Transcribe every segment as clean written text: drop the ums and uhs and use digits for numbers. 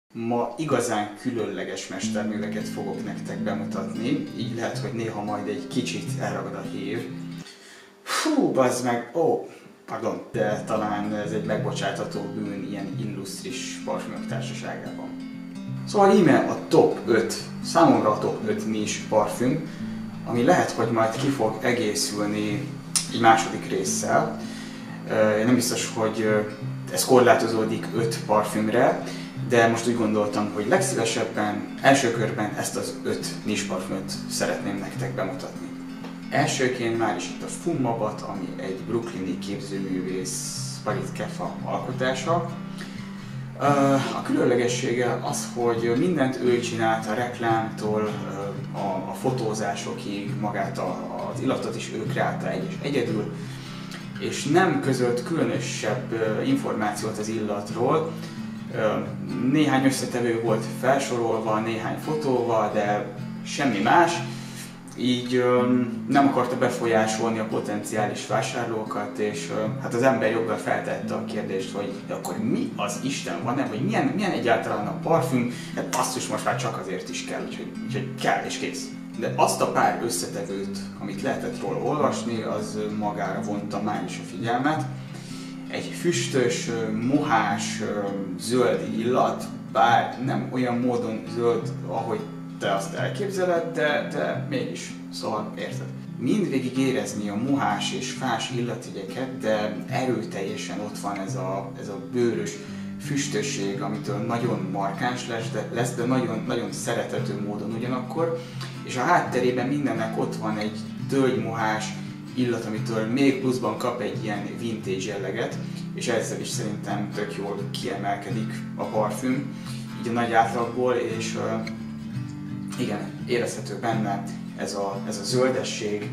Ma igazán különleges mesterműveket fogok nektek bemutatni, így lehet, hogy néha majd egy kicsit elragad a hív. Fú, bazd meg, pardon, de talán ez egy megbocsátható bűn ilyen illusztris parfümök társaságában. Szóval íme a top 5, számomra a top 5 niche parfüm, ami lehet, hogy majd ki fog egészülni egy második résszel. Nem biztos, hogy ez korlátozódik 5 parfümre, de most úgy gondoltam, hogy legszívesebben, első körben ezt az 5 niche parfümöt szeretném nektek bemutatni. Elsőként már is itt a Fummabat, ami egy brooklyni képzőművész Parit Kefa alkotása. A különlegessége az, hogy mindent ő csinált, a reklámtól a fotózásokig, magát az illatot is ő kreálta egyedül, és nem közölt különösebb információt az illatról. Néhány összetevő volt felsorolva, néhány fotóval, de semmi más. Így nem akarta befolyásolni a potenciális vásárlókat, és hát az ember joggal feltette a kérdést, hogy akkor mi az Isten van, vagy milyen egyáltalán a parfüm, hát basszus, most már csak azért is kell, úgyhogy kell és kész. De azt a pár összetevőt, amit lehetett róla olvasni, az magára vonta már is a figyelmet. Egy füstös, mohás, zöld illat, bár nem olyan módon zöld, ahogy te azt elképzeled, de mégis, szóval érted. Mindvégig érezni a mohás és fás illatjegyeket, de erőteljesen ott van ez a bőrös füstösség, amitől nagyon markáns lesz, de nagyon, nagyon szerethető módon ugyanakkor. És a hátterében mindennek ott van egy tölgymohás illat, amitől még pluszban kap egy ilyen vintage jelleget, és ezzel is szerintem tök jól kiemelkedik a parfüm, így a nagy átlagból, és igen, érezhető benne ez a zöldesség,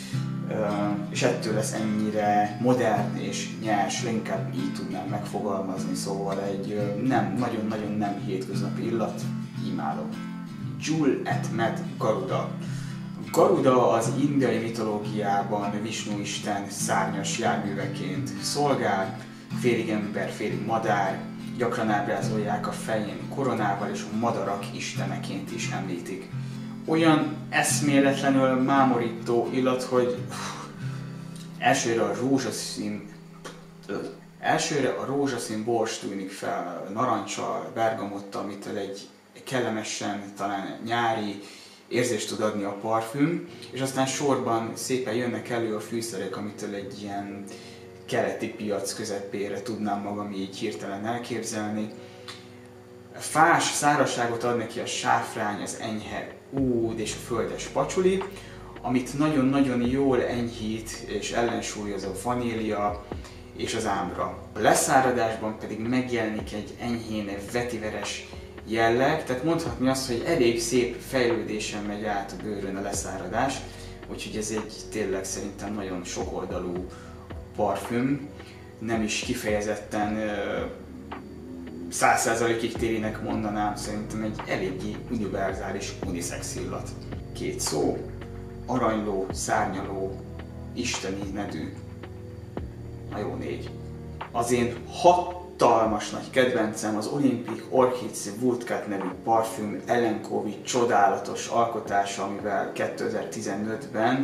és ettől lesz ennyire modern és nyers, inkább így tudnám megfogalmazni, szóval egy nagyon-nagyon nem hétköznapi illat, imádom. Jewel at Med Garuda. Garuda az indiai mitológiában Visnu isten szárnyas járműveként szolgál, félig ember, félig madár, gyakran ábrázolják a fején koronával, és a madarak isteneként is említik. Olyan eszméletlenül mámorító illat, hogy elsőre a rózsaszín bors tűnik fel, narancsal, bergamottal, amitől egy kellemesen, talán nyári érzést tud adni a parfüm, és aztán sorban szépen jönnek elő a fűszerek, amitől egy ilyen keleti piac közepére tudnám magam így hirtelen elképzelni. Fás szárazságot ad neki a sáfrány, az enyhe úd és a földes pacsuli, amit nagyon-nagyon jól enyhít és ellensúlyoz a vanília és az ámbra. A leszáradásban pedig megjelenik egy enyhén vetiveres jelleg, tehát mondhatni azt, hogy elég szép fejlődésen megy át a bőrön a leszáradás, úgyhogy ez egy tényleg szerintem nagyon sokoldalú parfüm, nem is kifejezetten 100%-ig térinek mondanám, szerintem egy eléggé univerzális unisex illat. 2 szó, aranyló, szárnyaló, isteni nedű. Na jó, 4. Az én hatalmas nagy kedvencem az Olympic Orchids Woodcut nevű parfüm Ellen Covey csodálatos alkotása, amivel 2015-ben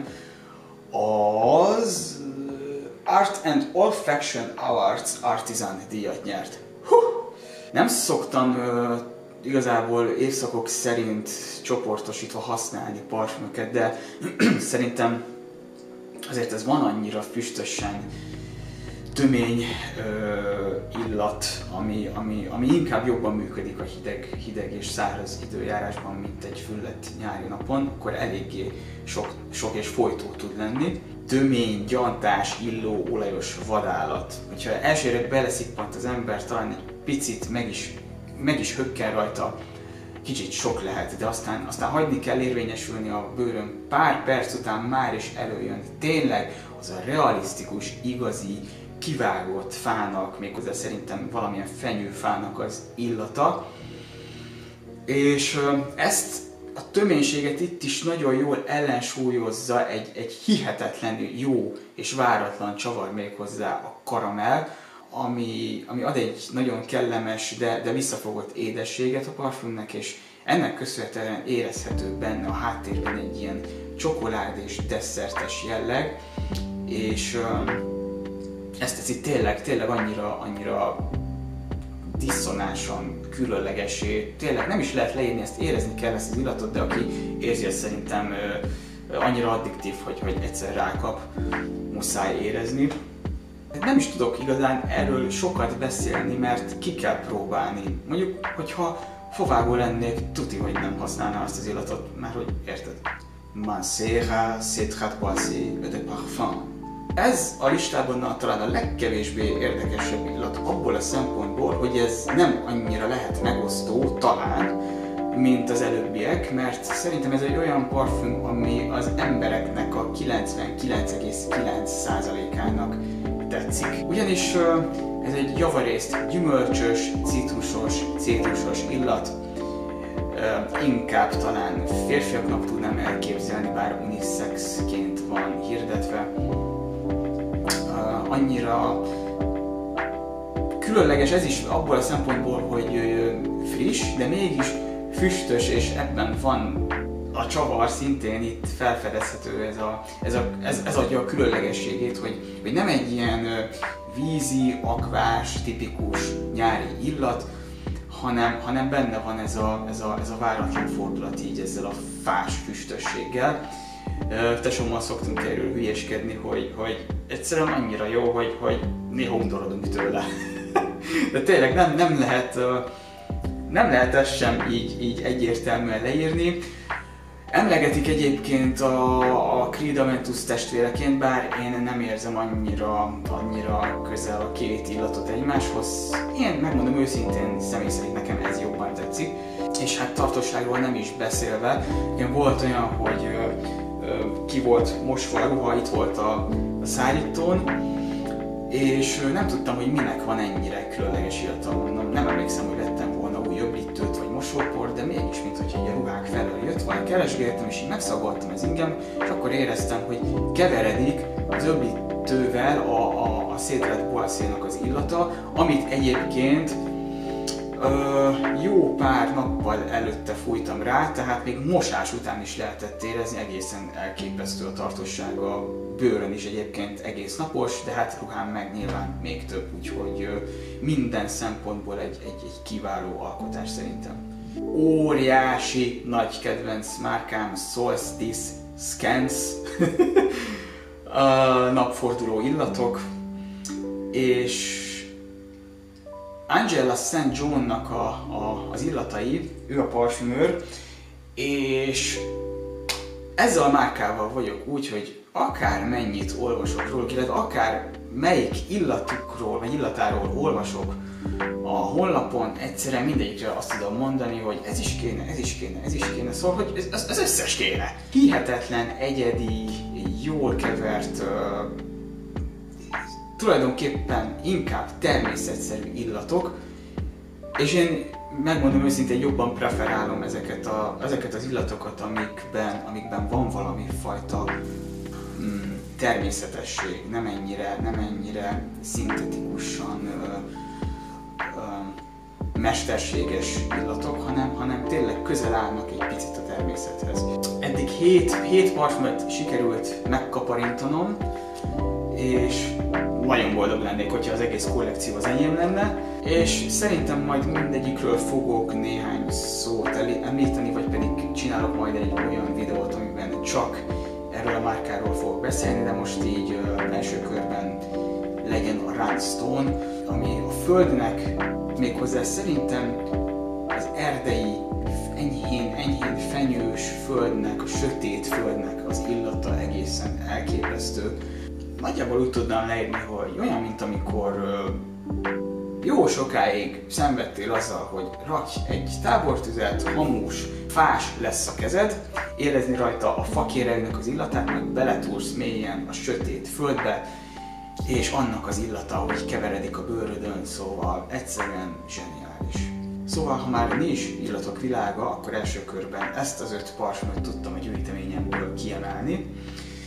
az Art and Olfaction Awards Artisan díjat nyert. Nem szoktam igazából évszakok szerint csoportosítva használni parfümöket, de szerintem azért ez van annyira füstösen tömény illat, ami inkább jobban működik a hideg és száraz időjárásban, mint egy füllett nyári napon, akkor eléggé sok és folytó tud lenni. Tömény, gyantás, illó, olajos vadállat. Hogyha elsőre beleszippant az ember, talán egy picit meg is hökkel rajta, kicsit sok lehet, de aztán hagyni kell érvényesülni a bőrön, pár perc után már is előjön tényleg az a realisztikus, igazi, kivágott fának, méghozzá szerintem valamilyen fenyőfának az illata. És ezt a töménységet itt is nagyon jól ellensúlyozza egy hihetetlenül jó és váratlan csavar, méghozzá a karamell, ami ad egy nagyon kellemes, de visszafogott édességet a parfümnek, és ennek köszönhetően érezhető benne a háttérben egy ilyen csokolád és desszertes jelleg, és ezt teszi tényleg annyira diszonánsan, különlegesé, tényleg nem is lehet leírni, ezt érezni kell ezt az illatot, de aki érzi, ezt szerintem annyira addiktív, hogy egyszer rákap, muszáj érezni. Nem is tudok igazán erről sokat beszélni, mert ki kell próbálni. Mondjuk, hogyha fovágó lennék, tuti, hogy nem használnám azt az illatot, mert hogy érted? Mancera, c'est tratoisé de parfum. Ez a listában talán a legkevésbé érdekesebb illat abból a szempontból, hogy ez nem annyira lehet megosztó, talán, mint az előbbiek, mert szerintem ez egy olyan parfüm, ami az embereknek a 99,9%-ának tetszik. Ugyanis ez egy javarészt gyümölcsös, citrusos illat, inkább talán férfiaknak tudnám elképzelni, bár unisexként van hirdetve. Annyira különleges ez is abból a szempontból, hogy friss, de mégis füstös, és ebben van a csavar, szintén itt felfedezhető, ez adja a különlegességét, hogy nem egy ilyen vízi, akvás, tipikus nyári illat, hanem benne van ez a váratlan fordulat így ezzel a fás füstösséggel. Tesómmal szoktunk erről hülyeskedni, hogy egyszerűen annyira jó, hogy néha undorodunk tőle. De tényleg nem lehet ezt sem így egyértelműen leírni. Emlegetik egyébként a Creed-Aventus testvéreként, bár én nem érzem annyira közel a két illatot egymáshoz. Én megmondom őszintén, személy szerint nekem ez jobban tetszik. És hát tartóságról nem is beszélve, igen, volt olyan, hogy ki volt mosva a ruha, itt volt a szárítón, és nem tudtam, hogy minek van ennyire különleges illata. Nem emlékszem, hogy vettem volna új öblítőt vagy mosóport, de mégis, mint hogy a ruhák felől jött volna, keresgéltem, és így megszagoltam az ingem, és akkor éreztem, hogy keveredik az öblítővel a Cédrat Boissé-nak az illata, amit egyébként jó pár nappal előtte fújtam rá, tehát még mosás után is lehetett érezni, egészen elképesztő a tartósága, a bőrön is egyébként egész napos, de hát ruhám meg nyilván még több, úgyhogy minden szempontból egy kiváló alkotás szerintem. Óriási nagy kedvenc márkám, Solstice Scents, napforduló illatok, és Angela St. Johnnak az illatai, ő a parfümőr, és ezzel a márkával vagyok úgy, hogy akár mennyit olvasok róluk, illetve akár melyik illatukról vagy illatáról olvasok a honlapon, egyszerűen mindegyikre azt tudom mondani, hogy ez is kéne, ez is kéne, ez is kéne, szóval hogy ez összes kéne. Hihetetlen, egyedi, jól kevert, tulajdonképpen inkább természetszerű illatok, és én megmondom őszintén, jobban preferálom ezeket az illatokat, amikben van valami fajta természetesség, nem ennyire szintetikusan mesterséges illatok, hanem tényleg közel állnak egy picit a természethez. Eddig 7 parfümöt sikerült megkaparintanom, és nagyon boldog lennék, hogyha az egész kollekció az enyém lenne, és szerintem majd mindegyikről fogok néhány szót említeni, vagy pedig csinálok majd egy olyan videót, amiben csak erről a márkáról fogok beszélni, de most így első körben legyen a Rhinestone, ami a földnek, méghozzá szerintem az erdei, enyhén fenyős földnek, a sötét földnek az illata egészen elképesztő. Nagyjából úgy tudnám leírni, hogy olyan, mint amikor jó sokáig szenvedtél azzal, hogy rakj egy tábortüzet, hamus, fás lesz a kezed, érezni rajta a fakéregnek az illatát, majd beletúrsz mélyen a sötét földbe, és annak az illata, hogy keveredik a bőrödön, szóval egyszerűen zseniális. Szóval, ha már nincs illatok világa, akkor első körben ezt az 5 parfümöt tudtam a gyűjteményemből kiemelni.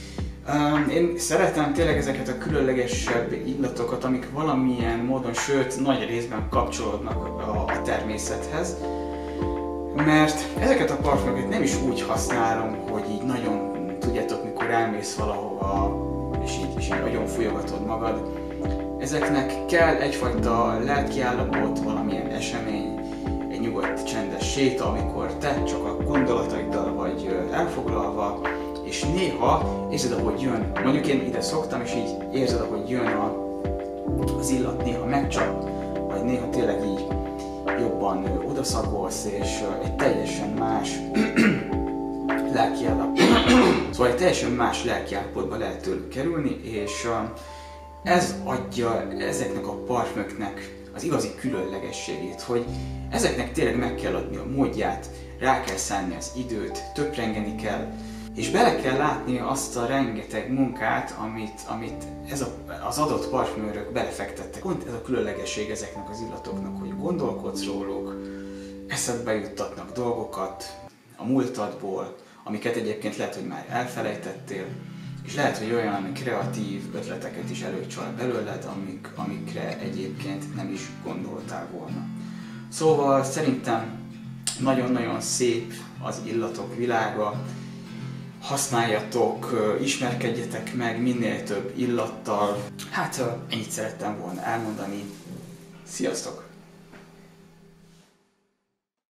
Én szeretem tényleg ezeket a különlegesebb illatokat, amik valamilyen módon, sőt nagy részben kapcsolódnak a természethez. Mert ezeket a parfümöket nem is úgy használom, hogy így nagyon, tudjátok, mikor elmész valahova, és így nagyon fújogatod magad. Ezeknek kell egyfajta lelkiállapot, valamilyen esemény, egy nyugodt, csendes séta, amikor te csak a gondolataiddal vagy elfoglalva, és néha érzed, ahogy jön, mondjuk én ide szoktam, és így érzed, ahogy jön az illat, néha megcsap, vagy néha tényleg így jobban odaszagolsz, és egy teljesen más lelkiállapot, szóval egy teljesen más lelkiállapotba lehet tőlük kerülni, és ez adja ezeknek a parfümöknek az igazi különlegességét, hogy ezeknek tényleg meg kell adni a módját, rá kell szánni az időt, töprengeni kell, és bele kell látni azt a rengeteg munkát, amit az adott parfümőrök belefektettek. Pont ez a különlegesség ezeknek az illatoknak, hogy gondolkodsz róluk, eszedbe juttatnak dolgokat a múltadból, amiket egyébként lehet, hogy már elfelejtettél, és lehet, hogy olyan kreatív ötleteket is előcsal belőled, amikre egyébként nem is gondoltál volna. Szóval szerintem nagyon-nagyon szép az illatok világa, használjatok, ismerkedjetek meg minél több illattal. Hát ennyit szerettem volna elmondani. Sziasztok!